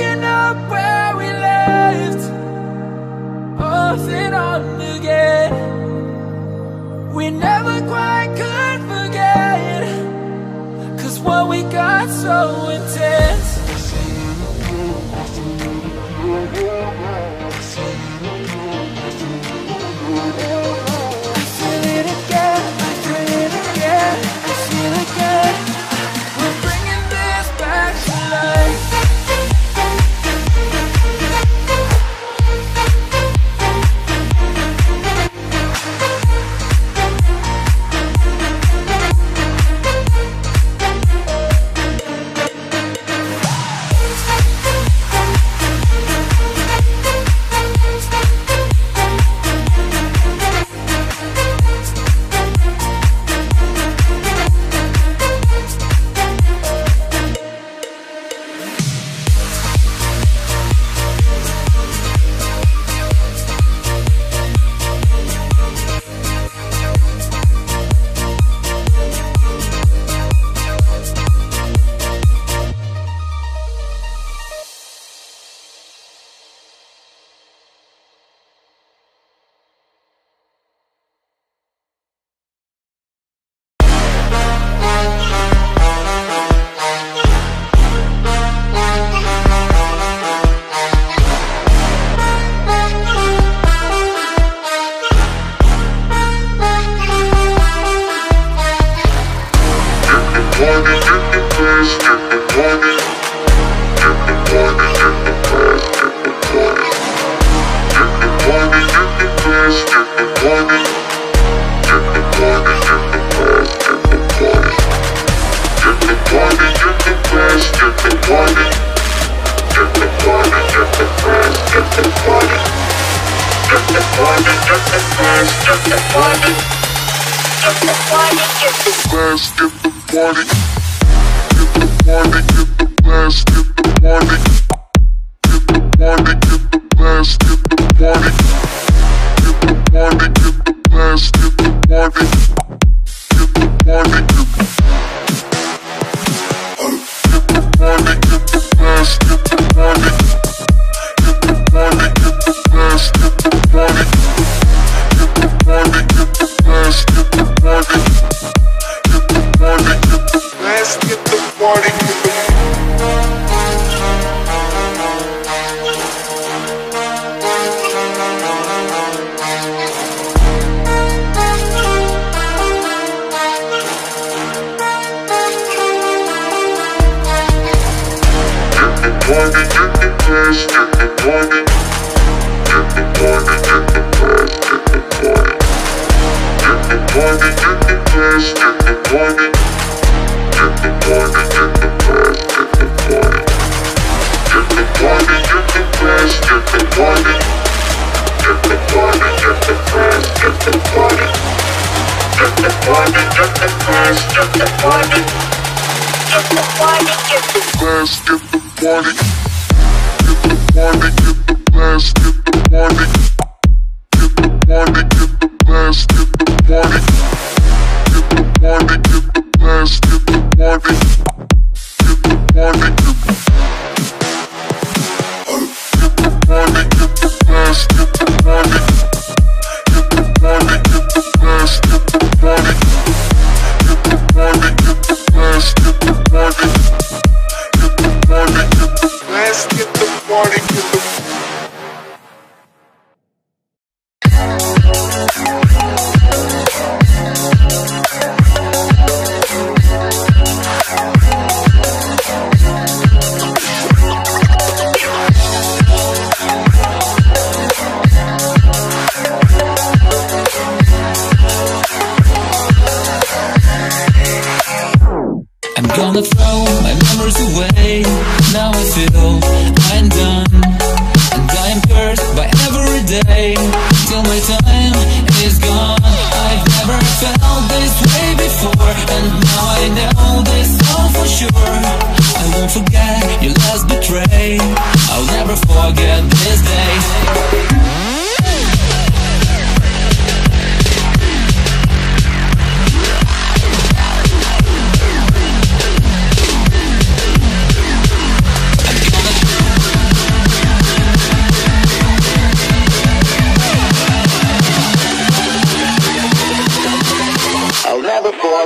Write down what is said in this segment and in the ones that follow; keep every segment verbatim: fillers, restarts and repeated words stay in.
picking up where we left, off and on again. We never quite could forget, 'cause what we got so intense. I feel it again, I feel it again, I feel it again. We're bringing this back to life.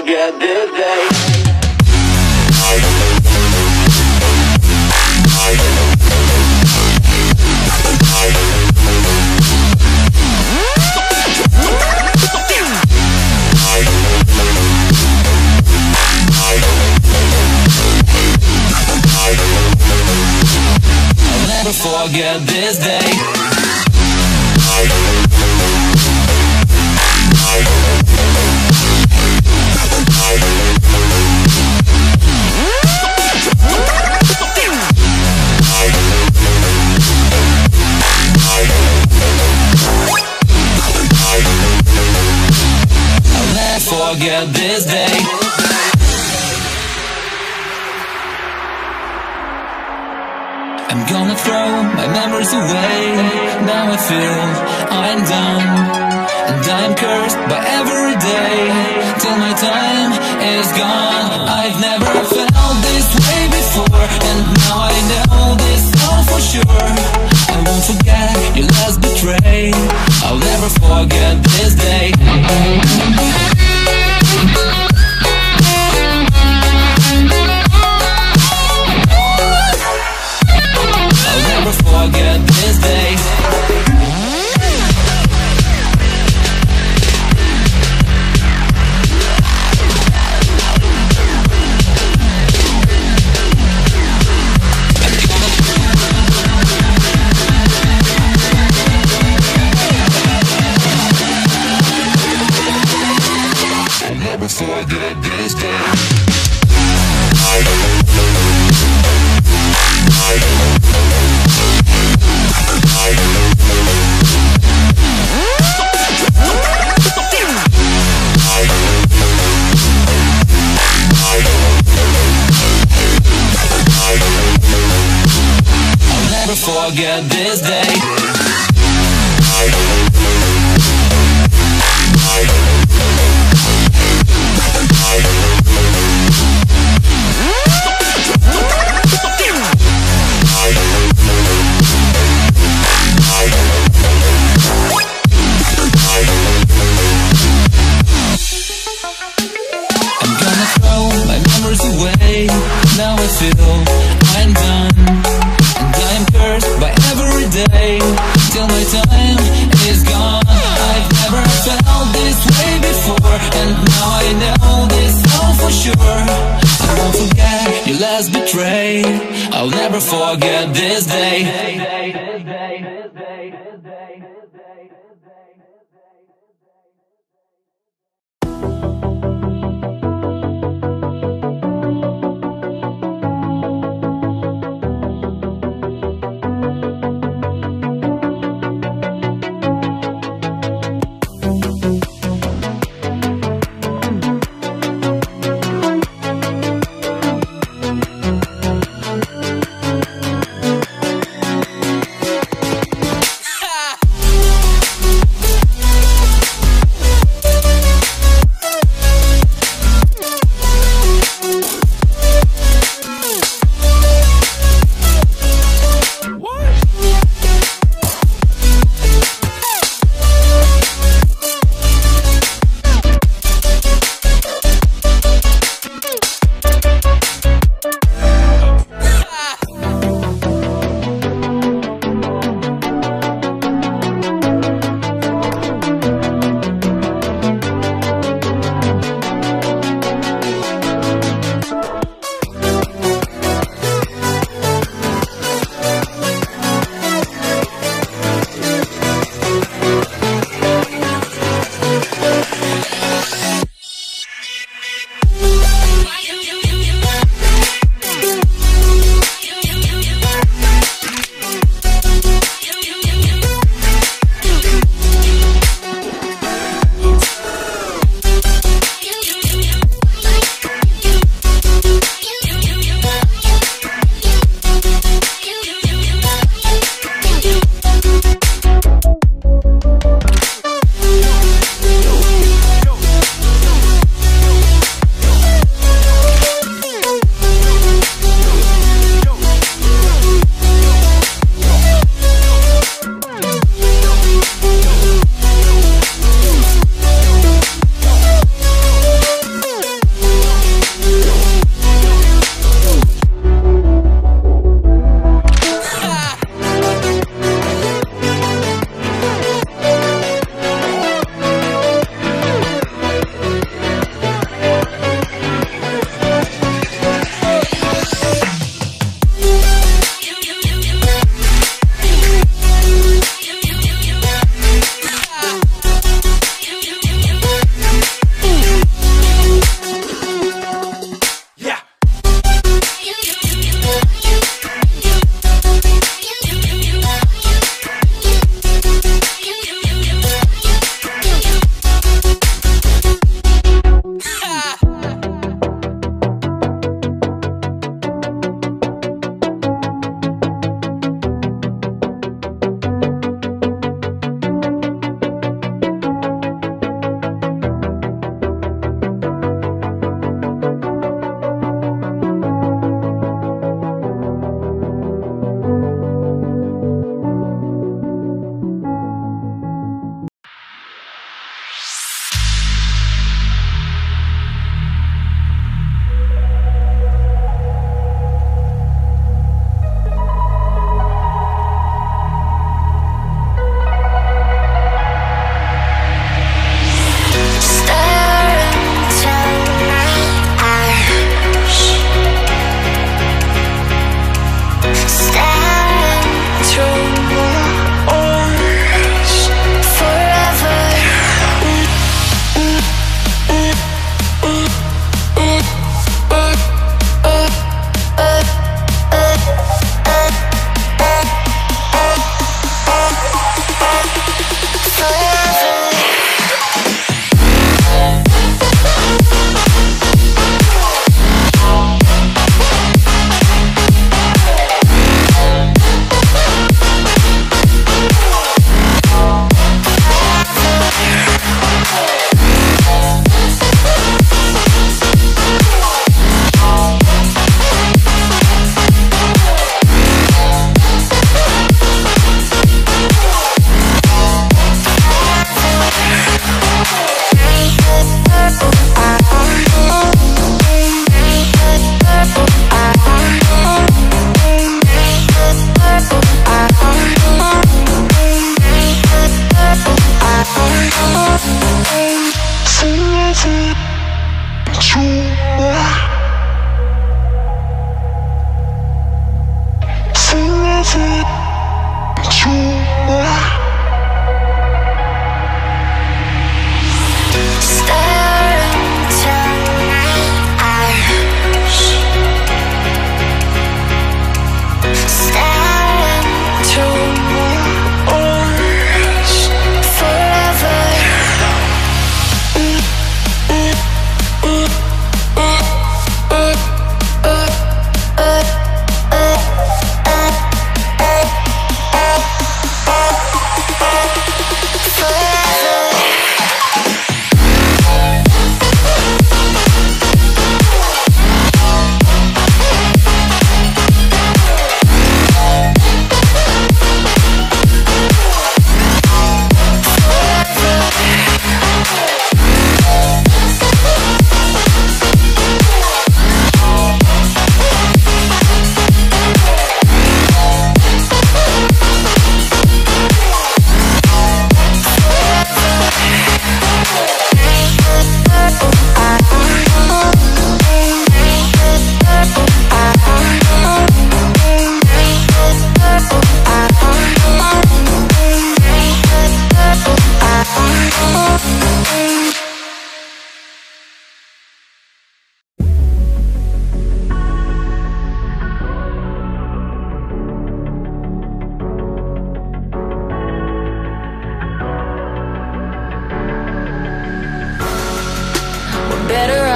forget this day. I'll never forget this day. I'll never forget this day. I'm gonna throw my memories away. Now I feel I'm done, and I'm cursed by every day till my time is gone. I've never felt this way before, and now I know this all for sure. I won't forget your last betray. I'll never forget this day. I'll never forget this day. I'll never forget this day. I'll never forget this day. I'm gonna throw my memories away. Now I feel I'm done, and I'm cursed by every day till my time is gone. I've never felt this way before, and now I know this all for sure. I won't forget your last betray. I'll never forget this day.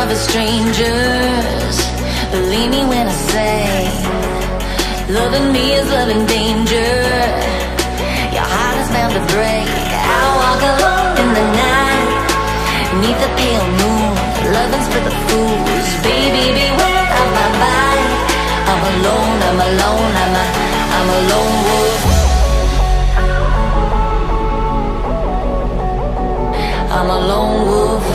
love is strangers. Believe me when I say, loving me is loving danger. Your heart is bound to break. I walk alone in the night, neath the pale moon. Loving's for the fools. Baby, beware of my bite. I'm alone, I'm alone, I'm a, I'm a lone wolf. I'm a lone wolf.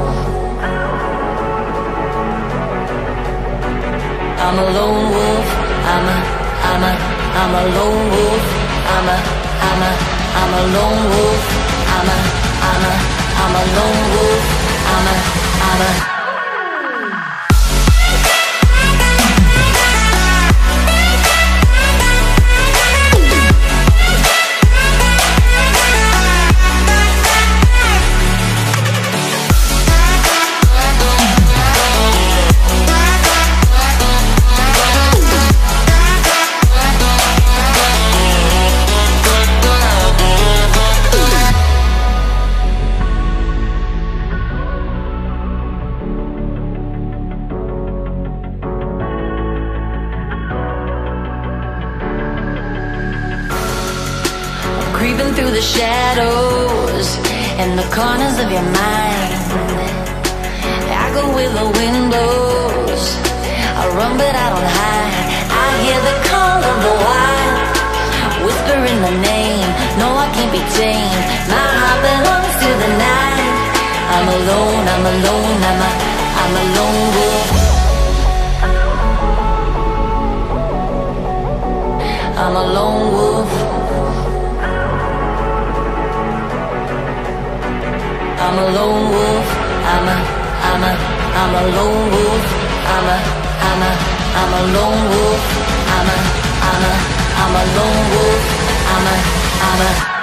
I'm a lone wolf. I'm a, I'm a, I'm a lone wolf. I'm a, I'm a, I'm a lone wolf. I'm a, I'm a, I'm a lone wolf. I'm a, I'm a. Creeping through the shadows and the corners of your mind. I go with the windows, I run but I don't hide. I hear the call of the wild, whispering the name. No, I can't be tamed. My heart belongs to the night. I'm alone, I'm alone, I'm a, I'm a lone wolf. I'm a lone wolf. I'm a lone wolf. I'm a, I'm a, I'm a lone wolf. I'm a, I'm a, I'm a lone wolf. I'm a, I'm a, I'm a lone wolf. I'm a, I'm a.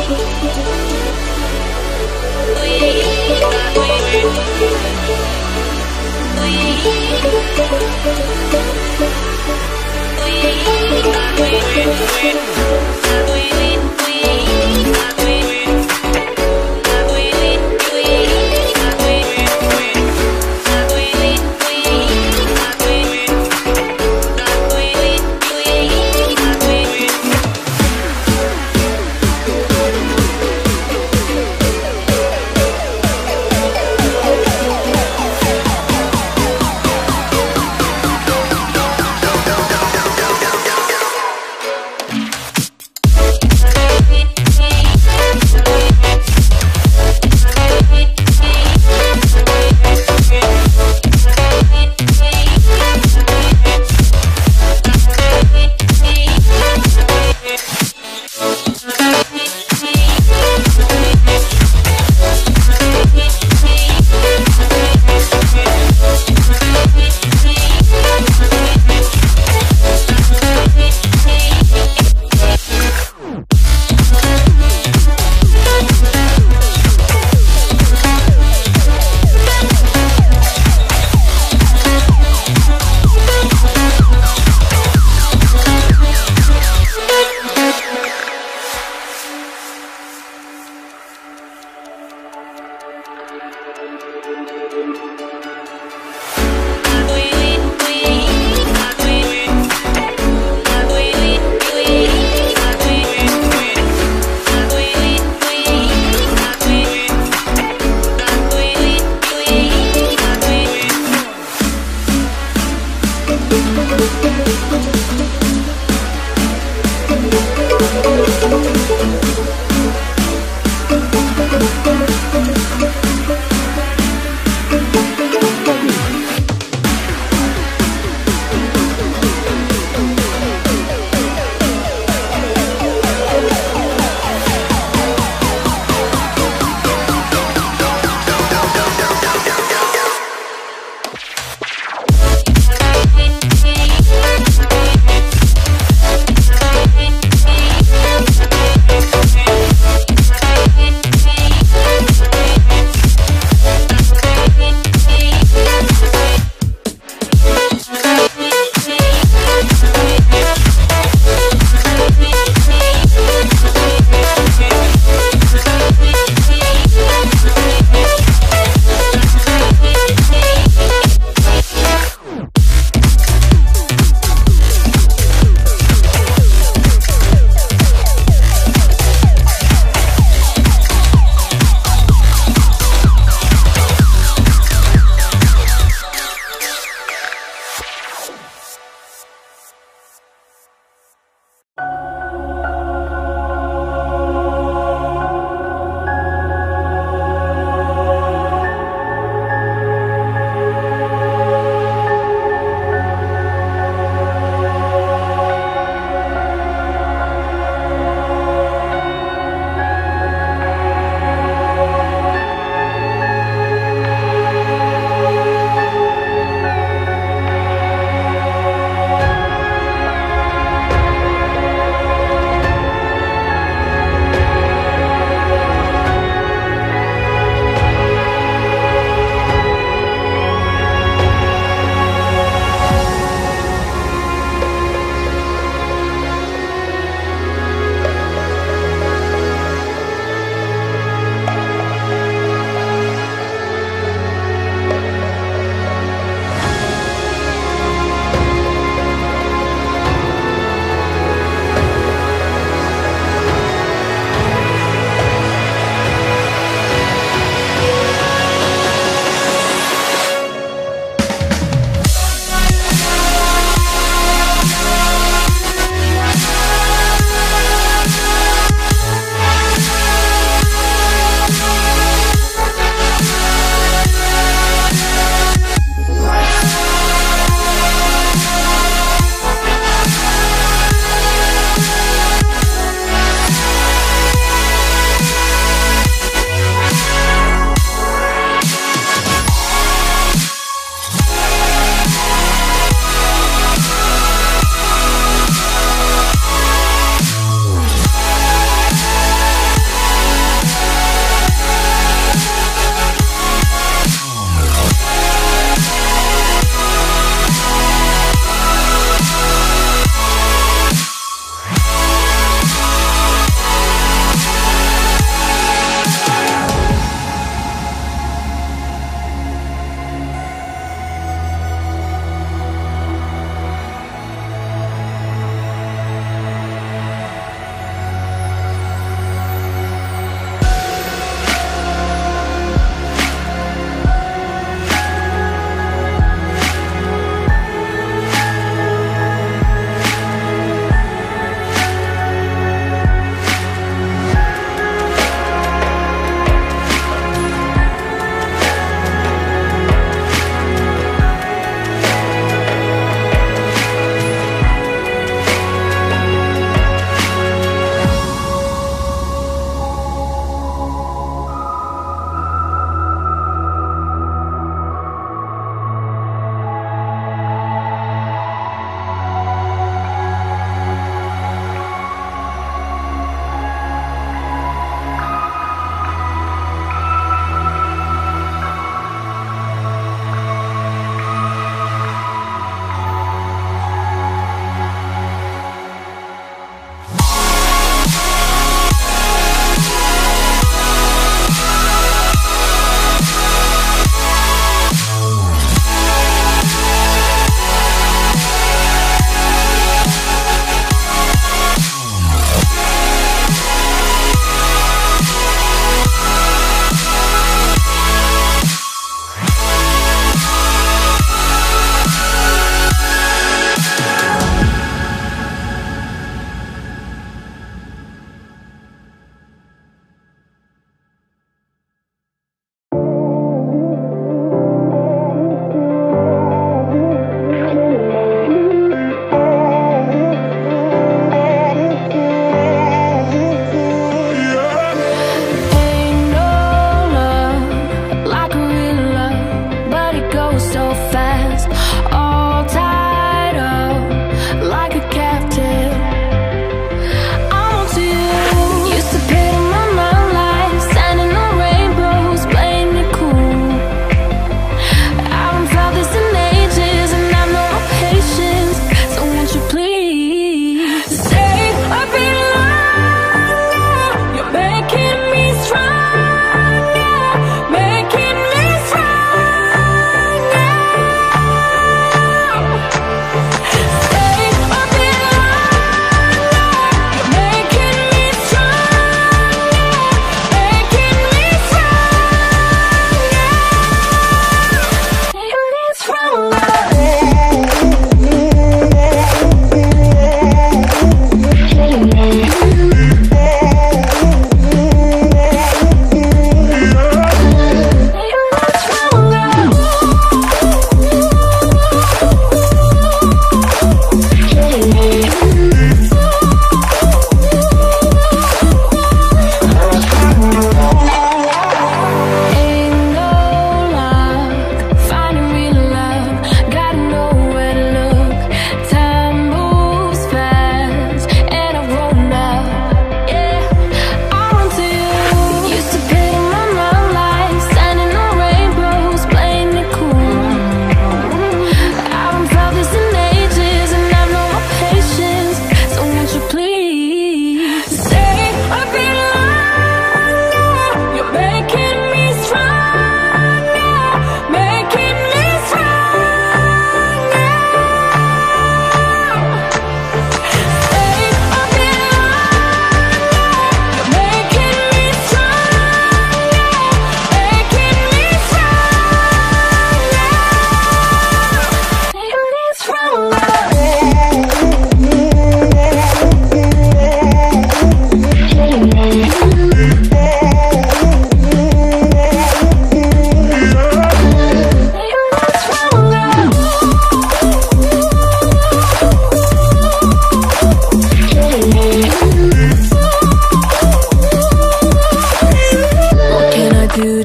We'll be right back.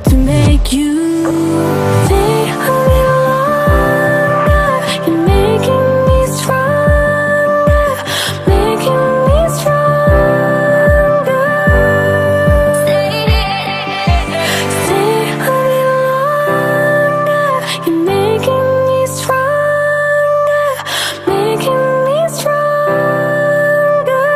to make you stay a little longer. You're making me stronger, making me stronger. Stay, stay a little longer. You're making me stronger, making me stronger.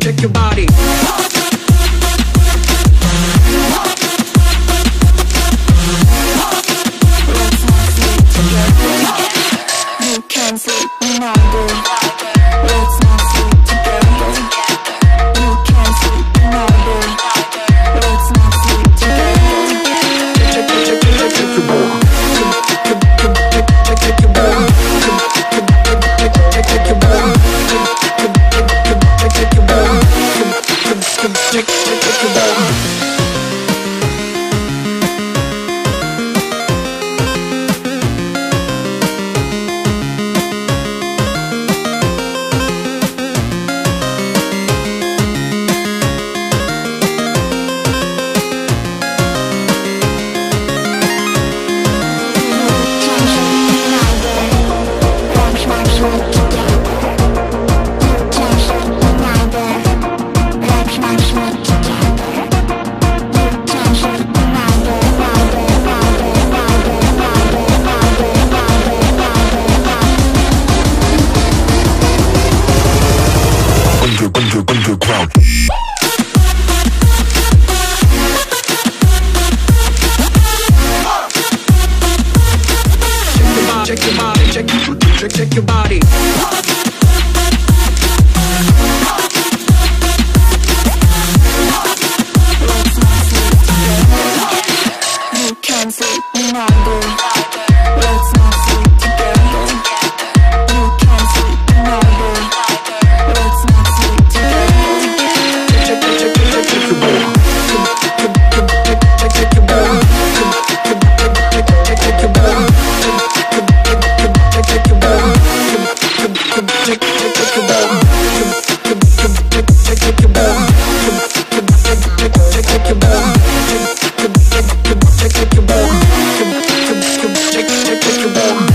shake your body. Can't sleep all day. Let's not sleep together. You can't sleep all day. Let's not sleep together. Check, check, check, check, check your body. Check, check your body. Check, check your body. Check, check your body. Check, check your body. Underground. Check your body, check, check, check your body. Let's not sleep together. You can't sleep all day. Let's not sleep together. You can't sleep all day. Let's not sleep together. Check, check, check, check, check your body. Check, check your body. Check, check your body. Check, check your body. Check, check your body. Check, check your body. Check, check your body. Check, check your body. Check, check your body. Check, check your body.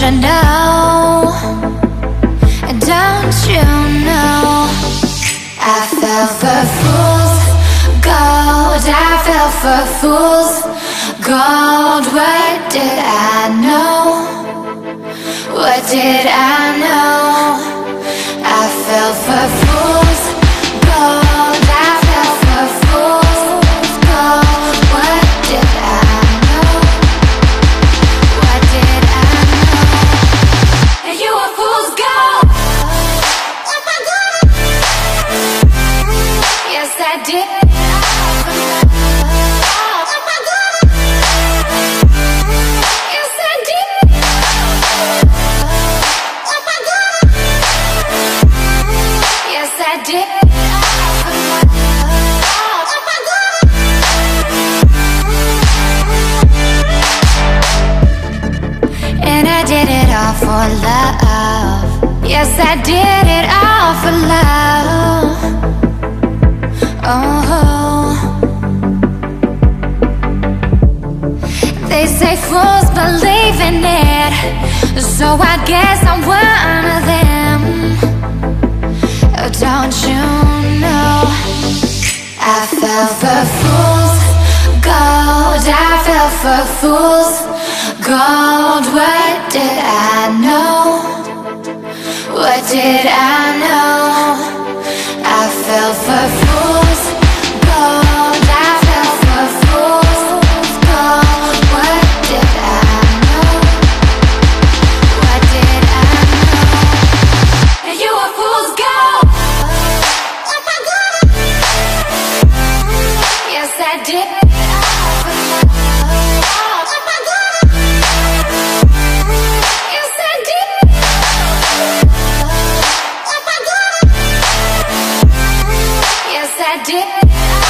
you know? Don't you know? I fell for fools gold. I fell for fools gold. What did I know? What did I know? I fell for fools gold. I fell for fools gold. What did I know? What did I know? And you were fool's gold. Yes, I did. Yes, I did. Yes, I did. And I did it all for love. Yes, I did it all for love. Oh, they say fools believe in it, so I guess I'm one of them. Oh, don't you know? I fell for fools gold. I fell for fools gold. What did I know? What did I know? I fell for fools gold. I fell for fools gold. What did I know? What did I know? And you were fool's gold. Yes, I did. Yes, I did. Yes, I did.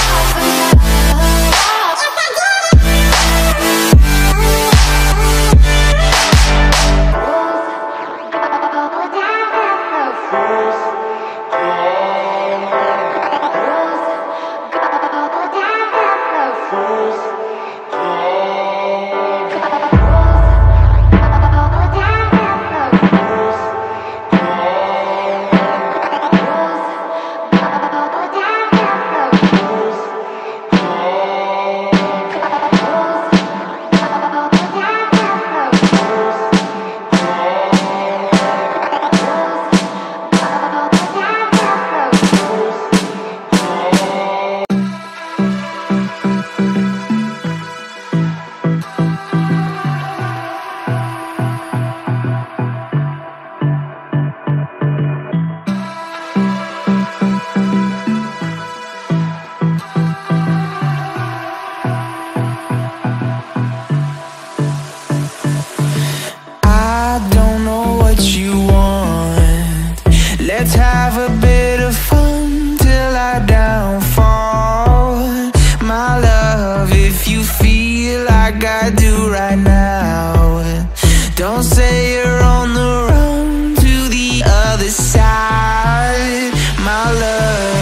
Let's have a bit of fun till I downfall. My love, if you feel like I do right now, don't say you're on the run to the other side, my love.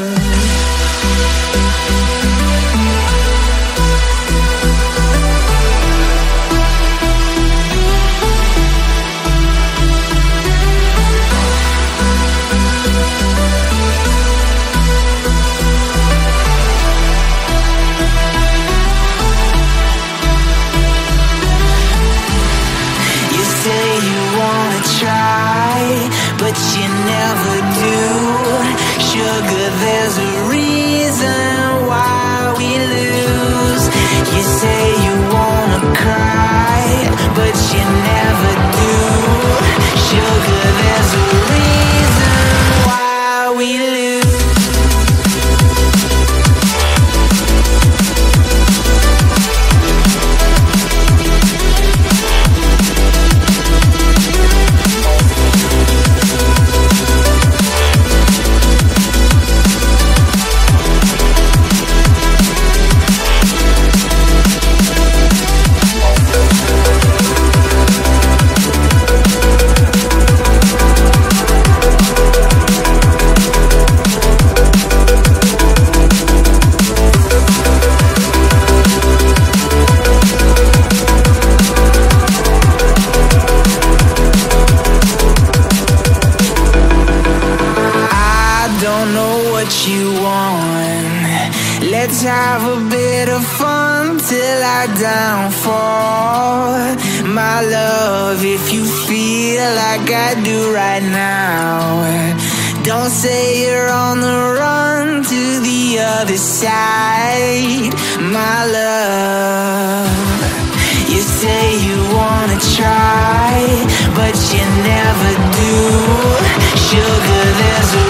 But you never do. Sugar, there's a reason why we lose. You say you wanna cry, but you never do. Sugar, there's a reason why we lose. Let's have a bit of fun till I downfall. My love, if you feel like I do right now, don't say you're on the run to the other side. My love, you say you wanna try, but you never do. Sugar, there's a